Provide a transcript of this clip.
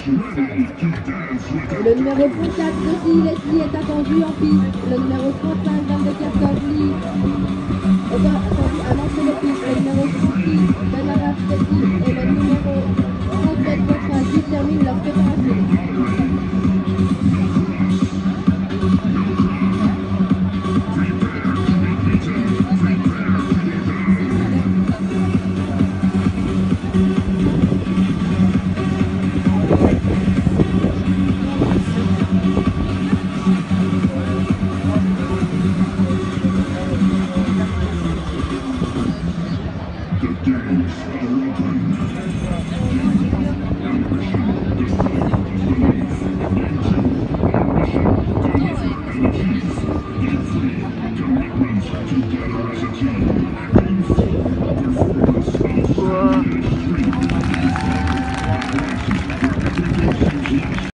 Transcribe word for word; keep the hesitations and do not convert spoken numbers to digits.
Le numéro trente-quatre, Leslie Leslie est attendu en piste. Le numéro trente-cinq, Van de Kerkhoff, est attendu à l'entrée de piste. Le numéro trente-six, Ben Araf Leslie